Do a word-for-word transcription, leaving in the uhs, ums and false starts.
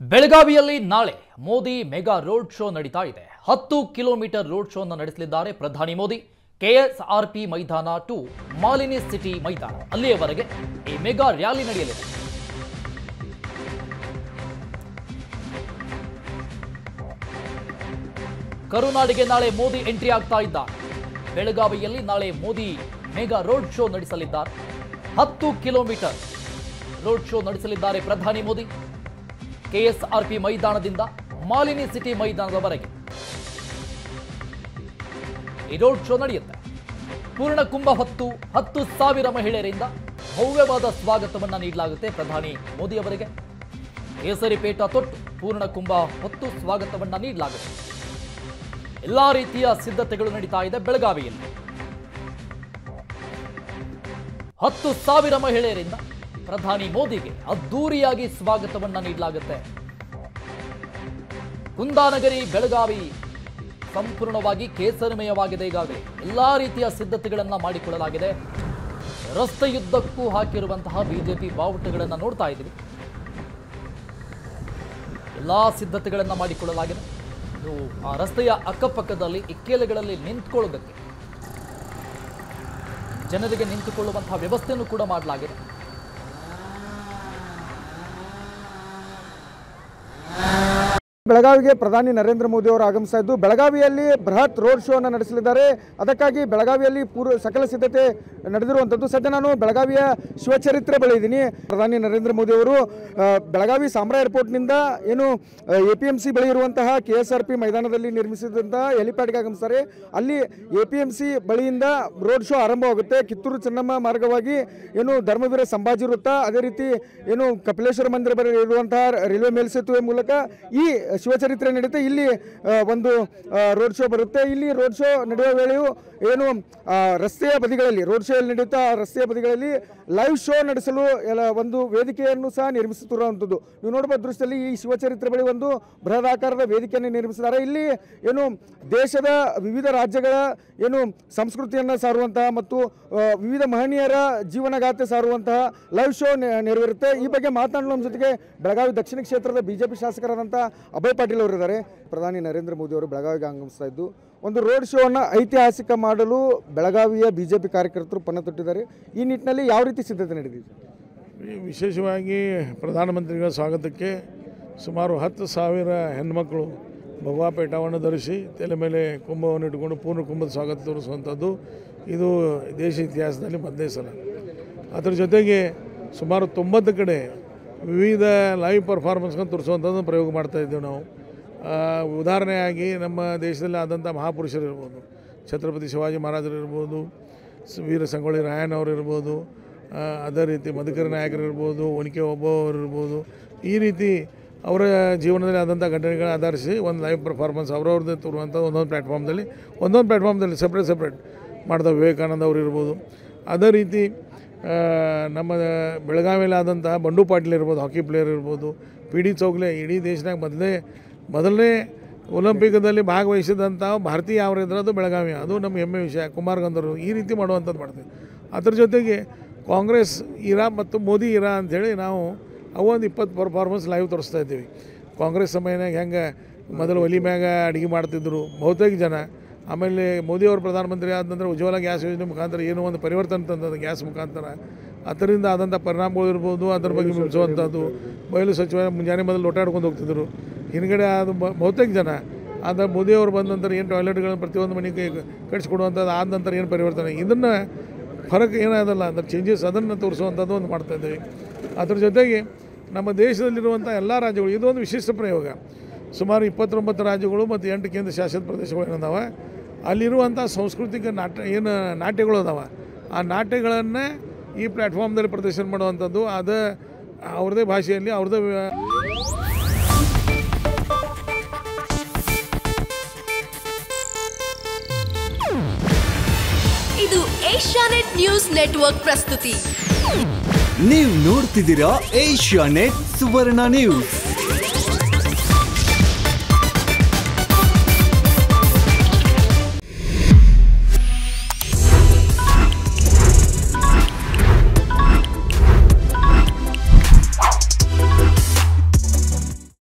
ಬೆಳಗಾವಿಯಲ್ಲಿ ನಾಳೆ Modi mega road show ನಡೀತಾ ಇದೆ. ಹತ್ತು ಕಿಲೋಮೀಟರ್ ರೋಡ್ ಶೋ ಅನ್ನು ನಡೆಸಲಿದ್ದಾರೆ ಪ್ರಧಾನಿ ಮೋದಿ. ಕೆಎಸ್ಆರ್ಪಿ ಮೈದಾನ ಟು ಮಾಲಿನಿ ಸಿಟಿ ಮೈದಾನ ಅಲ್ಲಿಯವರೆಗೆ ಈ ಮೆಗಾ ರ್ಯಾಲಿ ನಡೆಯಲಿದೆ. ಕರುನಾಡಿಗೆ ನಾಳೆ ಮೋದಿ ಎಂಟ್ರಿ ಆಗ್ತಾ ಇದ್ದಾರೆ. ಬೆಳಗಾವಿಯಲ್ಲಿ ನಾಳೆ ಮೋದಿ ಮೆಗಾ ರೋಡ್ ಶೋ ನಡೆಸಲಿದ್ದಾರೆ. ಹತ್ತು ಕಿಲೋಮೀಟರ್ ರೋಡ್ ಶೋ ನಡೆಸಲಿದ್ದಾರೆ ಪ್ರಧಾನಿ ಮೋದಿ. ಕೆಎಸ್ಆರ್ಪಿ ಮೈದಾನದಿಂದ ಮಾಲಿನಿ ಸಿಟಿ ಮೈದಾನದವರೆಗೆ ಈ ರೋಡ್ ಶೋ ನಡೆಯುತ್ತೆ. ಪೂರ್ಣ ಕುಂಭ ಹೊತ್ತು ಹತ್ತು ಸಾವಿರ ಮಹಿಳೆಯರಿಂದ ಭವ್ಯವಾದ ಸ್ವಾಗತವನ್ನ ನೀಡಲಾಗುತ್ತೆ ಪ್ರಧಾನಿ ಮೋದಿ ಅವರಿಗೆ. ಕೇಸರಿ ಪೇಟ ತೊಟ್ಟು ಪೂರ್ಣ ಕುಂಭ ಹೊತ್ತು ಸ್ವಾಗತವನ್ನ ನೀಡಲಾಗುತ್ತೆ. ಎಲ್ಲಾ ರೀತಿಯ ಸಿದ್ಧತೆಗಳು ನಡೀತಾ ಇದೆ ಬೆಳಗಾವಿಯಲ್ಲಿ. ಹತ್ತು ಸಾವಿರ ಮಹಿಳೆಯರಿಂದ ಪ್ರಧಾನಿ ಮೋದಿಗೆ ಅದ್ದೂರಿಯಾಗಿ ಸ್ವಾಗತವನ್ನ ನೀಡಲಾಗುತ್ತೆ. ಕುಂದಾನಗರಿ ಬೆಳಗಾವಿ ಸಂಪೂರ್ಣವಾಗಿ ಕೇಸರಿಮಯವಾಗಿದೆ. ಈಗಾಗಲೇ ಎಲ್ಲಾ ರೀತಿಯ ಸಿದ್ಧತೆಗಳನ್ನ ಮಾಡಿಕೊಳ್ಳಲಾಗಿದೆ. ರಸ್ತೆಯುದ್ದಕ್ಕೂ ಹಾಕಿರುವಂತಹ ಬಿಜೆಪಿ ಬಾವುಟಗಳನ್ನು ನೋಡ್ತಾ ಇದ್ದೀವಿ. ಎಲ್ಲಾ ಸಿದ್ಧತೆಗಳನ್ನ ಮಾಡಿಕೊಳ್ಳಲಾಗಿದೆ. ನೀವು ಆ ರಸ್ತೆಯ ಅಕ್ಕಪಕ್ಕದಲ್ಲಿ ಇಕ್ಕೆಲೆಗಳಲ್ಲಿ ನಿಂತ್ಕೊಳ್ಳೋದಕ್ಕೆ ಜನರಿಗೆ ನಿಂತುಕೊಳ್ಳುವಂತಹ ವ್ಯವಸ್ಥೆಯನ್ನು ಕೂಡ ಮಾಡಲಾಗಿದೆ. ಬೆಳಗಾವಿಗೆ ಪ್ರಧಾನಿ ನರೇಂದ್ರ ಮೋದಿ ಅವರು ಆಗಮಿಸ್ತಾ ಇದ್ದು ಬೆಳಗಾವಿಯಲ್ಲಿ ಬೃಹತ್ ರೋಡ್ ಶೋ ಅನ್ನು ನಡೆಸಲಿದ್ದಾರೆ. ಅದಕ್ಕಾಗಿ ಬೆಳಗಾವಿಯಲ್ಲಿ ಪೂರ್ವ ಸಕಲ ಸಿದ್ಧತೆ ನಡೆದಿರುವಂಥದ್ದು. ಸದ್ಯ ನಾನು ಬೆಳಗಾವಿಯ ಶಿವಚರಿತ್ರೆ ಬಳಿ ಇದ್ದೀನಿ. ಪ್ರಧಾನಿ ನರೇಂದ್ರ ಮೋದಿ ಅವರು ಬೆಳಗಾವಿ ಸಾಮ್ರಾ ಏರ್ಪೋರ್ಟ್ನಿಂದ ಏನು ಎ ಪಿ ಎಂ ಸಿ ಬಳಿ ಇರುವಂತಹ ಕೆ ಎಸ್ ಆರ್ ಪಿ ಮೈದಾನದಲ್ಲಿ ನಿರ್ಮಿಸಿದಂತಹ ಹೆಲಿಪ್ಯಾಡ್ಗೆ ಆಗಮಿಸ್ತಾರೆ. ಅಲ್ಲಿ ಎ ಪಿ ಎಂ ಸಿ ಬಳಿಯಿಂದ ರೋಡ್ ಶೋ ಆರಂಭವಾಗುತ್ತೆ. ಕಿತ್ತೂರು ಚೆನ್ನಮ್ಮ ಮಾರ್ಗವಾಗಿ ಏನು ಧರ್ಮವೀರ ಸಂಭಾಜಿ ವೃತ್ತ, ಅದೇ ರೀತಿ ಏನು ಕಪಿಲೇಶ್ವರ ಮಂದಿರ ಬಳಿ ಇರುವಂತಹ ರೈಲ್ವೆ ಮೇಲ್ಸೇತುವೆ ಮೂಲಕ ಈ ಶಿವಚರಿತ್ರೆ ನಡೀತೆ. ಇಲ್ಲಿ ಒಂದು ರೋಡ್ ಶೋ ಬರುತ್ತೆ. ಇಲ್ಲಿ ರೋಡ್ ಶೋ ನಡೆಯುವ ವೇಳೆಯೂ ಏನು ರಸ್ತೆಯ ಬದಿಗಳಲ್ಲಿ ರೋಡ್ ಶೋ ಎಲ್ಲಿ ನಡೆಯುತ್ತಾ ರಸ್ತೆಯ ಬದಿಗಳಲ್ಲಿ ಲೈವ್ ಶೋ ನಡೆಸಲು ಎಲ್ಲ ಒಂದು ವೇದಿಕೆಯನ್ನು ಸಹ ನಿರ್ಮಿಸುತ್ತಿರುವಂಥದ್ದು ನೀವು ನೋಡಬಹುದು. ದೃಶ್ಯದಲ್ಲಿ ಈ ಶಿವಚರಿತ್ರೆ ಬಳಿ ಒಂದು ಬೃಹದಾಕಾರದ ವೇದಿಕೆಯನ್ನು ನಿರ್ಮಿಸಿದ್ದಾರೆ. ಇಲ್ಲಿ ಏನು ದೇಶದ ವಿವಿಧ ರಾಜ್ಯಗಳ ಏನು ಸಂಸ್ಕೃತಿಯನ್ನು ಸಾರುವಂತಹ ಮತ್ತು ವಿವಿಧ ಮಹನೀಯರ ಜೀವನಗಾಥೆ ಸಾರುವಂತಹ ಲೈವ್ ಶೋ ನೆರವೇರುತ್ತೆ. ಈ ಬಗ್ಗೆ ಮಾತನಾಡಲು ನಮ್ಮ ಜೊತೆಗೆ ಬೆಳಗಾವಿ ದಕ್ಷಿಣ ಕ್ಷೇತ್ರದ ಬಿಜೆಪಿ ಶಾಸಕರಾದಂಥ ಅಭಯ್ ಪಾಟೀಲ್ ಅವರಿದ್ದಾರೆ. ಪ್ರಧಾನಿ ನರೇಂದ್ರ ಮೋದಿ ಅವರು ಬೆಳಗಾವಿಗೆ ಆಗಮಿಸ್ತಾ ಇದ್ದು ಒಂದು ರೋಡ್ ಶೋ ಅನ್ನು ಐತಿಹಾಸಿಕ ಮಾಡಲು ಬೆಳಗಾವಿಯ ಬಿಜೆಪಿ ಕಾರ್ಯಕರ್ತರು ಪಣ ತೊಟ್ಟಿದ್ದಾರೆ. ಈ ನಿಟ್ಟಿನಲ್ಲಿ ಯಾವ ರೀತಿ ಸಿದ್ಧತೆ ನಡೆದಿದೆ? ವಿಶೇಷವಾಗಿ ಪ್ರಧಾನಮಂತ್ರಿಗಳ ಸ್ವಾಗತಕ್ಕೆ ಸುಮಾರು ಹತ್ತು ಸಾವಿರ ಹೆಣ್ಮಕ್ಳು ಭಗವಾ ಪೇಟವನ್ನು ಧರಿಸಿ ತಲೆ ಮೇಲೆ ಕುಂಭವನ್ನು ಇಟ್ಟುಕೊಂಡು ಪೂರ್ಣ ಕುಂಭದ ಸ್ವಾಗತ ತೋರಿಸುವಂಥದ್ದು ಇದು ದೇಶ ಇತಿಹಾಸದಲ್ಲಿ ಮೊದಲನೇ ಸಲ. ಅದರ ಜೊತೆಗೆ ಸುಮಾರು ತೊಂಬತ್ತು ಕಡೆ ವಿವಿಧ ಲೈವ್ ಪರ್ಫಾರ್ಮೆನ್ಸ್ಗಳನ್ನು ತೋರಿಸುವಂಥದ್ದು ಪ್ರಯೋಗ ಮಾಡ್ತಾಯಿದ್ದೇವೆ ನಾವು. ಉದಾಹರಣೆಯಾಗಿ ನಮ್ಮ ದೇಶದಲ್ಲಿ ಆದಂಥ ಮಹಾಪುರುಷರು ಇರ್ಬೋದು, ಛತ್ರಪತಿ ಶಿವಾಜಿ ಮಹಾರಾಜರು ಇರ್ಬೋದು, ವೀರ ಸಂಗೊಳ್ಳಿ ರಾಯಣ್ಣವರು ಇರ್ಬೋದು, ಅದೇ ರೀತಿ ಮಧುಕರ ನಾಯಕರು ಇರ್ಬೋದು, ಒನಕೆ ಓಬವ್ವರು ಇರ್ಬೋದು. ಈ ರೀತಿ ಅವರ ಜೀವನದಲ್ಲಿ ಆದಂಥ ಘಟನೆಗಳನ್ನ ಆಧರಿಸಿ ಒಂದು ಲೈವ್ ಪರ್ಫಾರ್ಮೆನ್ಸ್ ಅವ್ರವ್ರದ್ದೇ ತೋರುವಂಥ ಒಂದೊಂದು ಪ್ಲ್ಯಾಟ್ಫಾರ್ಮ್ದಲ್ಲಿ ಒಂದೊಂದು ಪ್ಲ್ಯಾಟ್ಫಾರ್ಮ್ದಲ್ಲಿ ಸಪ್ರೇಟ್ ಸಪ್ರೇಟ್ ಮಾಡಿದ ವಿವೇಕಾನಂದ ಅವರು ಇರ್ಬೋದು. ಅದೇ ರೀತಿ ನಮ್ಮ ಬೆಳಗಾವಿಯಲ್ಲಿ ಆದಂಥ ಬಂಡು ಪಾಟೀಲ್ ಇರ್ಬೋದು, ಹಾಕಿ ಪ್ಲೇಯರ್ ಇರ್ಬೋದು, ಪಿ ಡಿ ಚೌಗ್ಲೆ ಇಡೀ ದೇಶನಾಗ ಮೊದಲೇ ಮೊದಲನೇ ಒಲಿಂಪಿಕ್ದಲ್ಲಿ ಭಾಗವಹಿಸಿದಂಥ ಭಾರತೀಯ ಯಾವ ಇದ್ರೆ ಅದು ಬೆಳಗಾವಿ, ಅದು ನಮ್ಮ ಹೆಮ್ಮೆ ವಿಷಯ. ಕುಮಾರ್ ಗಂಧರ್ವರು ಈ ರೀತಿ ಮಾಡುವಂಥದ್ದು ಮಾಡ್ತೀವಿ. ಅದ್ರ ಜೊತೆಗೆ ಕಾಂಗ್ರೆಸ್ ಇರಾ ಮತ್ತು ಮೋದಿ ಇರಾ ಅಂಥೇಳಿ ನಾವು ಅವೊಂದು ಇಪ್ಪತ್ತು ಪರ್ಫಾರ್ಮೆನ್ಸ್ ಲೈವ್ ತೋರಿಸ್ತಾ ಇದ್ದೀವಿ. ಕಾಂಗ್ರೆಸ್ ಸಮಯನಾಗ ಹೆಂಗೆ ಮೊದಲು ಒಲಿ ಮ್ಯಾಗ ಅಡುಗೆ ಮಾಡ್ತಿದ್ದರು ಬಹುತೇಕ ಜನ. ಆಮೇಲೆ ಮೋದಿಯವರು ಪ್ರಧಾನಮಂತ್ರಿ ಆದ ನಂತರ ಉಜ್ವಲ ಗ್ಯಾಸ್ ಯೋಜನೆ ಮುಖಾಂತರ ಏನೋ ಒಂದು ಪರಿವರ್ತನೆ ತಂದದ್ದು ಗ್ಯಾಸ್ ಮುಖಾಂತರ. ಅದರಿಂದ ಆದಂಥ ಪರಿಣಾಮಗಳು ಇರ್ಬೋದು, ಅದರ ಬಗ್ಗೆ ಬಿಡಿಸುವಂಥದ್ದು. ಬಯಲು ಸಚಿವ ಮುಂಜಾನೆ ಮೊದಲು ಲೋಟಾಡ್ಕೊಂಡು ಹೋಗ್ತಿದ್ರು. ಹಿಂದ್ಗಡೆ ಅದು ಬಹುತೇಕ ಜನ ಆದ ಮೋದಿಯವರು ಬಂದ ನಂತರ ಏನು ಟಾಯ್ಲೆಟ್ಗಳನ್ನು ಪ್ರತಿಯೊಂದು ಮನೆಗೆ ಕಟ್ಟಿಸ್ಕೊಡುವಂಥದ್ದು ಆದ ನಂತರ ಏನು ಪರಿವರ್ತನೆ, ಇದನ್ನು ಫರಕ್ ಏನಾದಲ್ಲ ಅದರ ಚೇಂಜಸ್ ಅದನ್ನು ತೋರಿಸುವಂಥದ್ದು ಒಂದು ಮಾಡ್ತಾಯಿದ್ದೀವಿ. ಅದ್ರ ಜೊತೆಗೆ ನಮ್ಮ ದೇಶದಲ್ಲಿರುವಂಥ ಎಲ್ಲ ರಾಜ್ಯಗಳು ಇದೊಂದು ವಿಶಿಷ್ಟ ಪ್ರಯೋಗ. ಸುಮಾರು ಇಪ್ಪತ್ತೊಂಬತ್ತು ರಾಜ್ಯಗಳು ಮತ್ತು ಎಂಟು ಕೇಂದ್ರ ಶಾಸಿತ ಪ್ರದೇಶಗಳು ಏನದಾವೆ, ಅಲ್ಲಿರುವಂಥ ಸಾಂಸ್ಕೃತಿಕ ನಾಟ್ಯ ಏನು ನಾಟ್ಯಗಳು ಅದಾವೆ, ಆ ನಾಟ್ಯಗಳನ್ನು ಈ ಪ್ಲ್ಯಾಟ್ಫಾರ್ಮ್ದಲ್ಲಿ ಪ್ರದರ್ಶನ ಮಾಡುವಂಥದ್ದು. ಅದು ಅವ್ರದ್ದೇ ಭಾಷೆಯಲ್ಲಿ ಅವ್ರದ್ದೇ. ಇದು ಏಷ್ಯಾನೆಟ್ ನ್ಯೂಸ್ ನೆಟ್ವರ್ಕ್ ಪ್ರಸ್ತುತಿ. ನೀವು ನೋಡ್ತಿದ್ದೀರಾ ಏಷ್ಯಾನೆಟ್ ಸುವರ್ಣ ನ್ಯೂಸ್.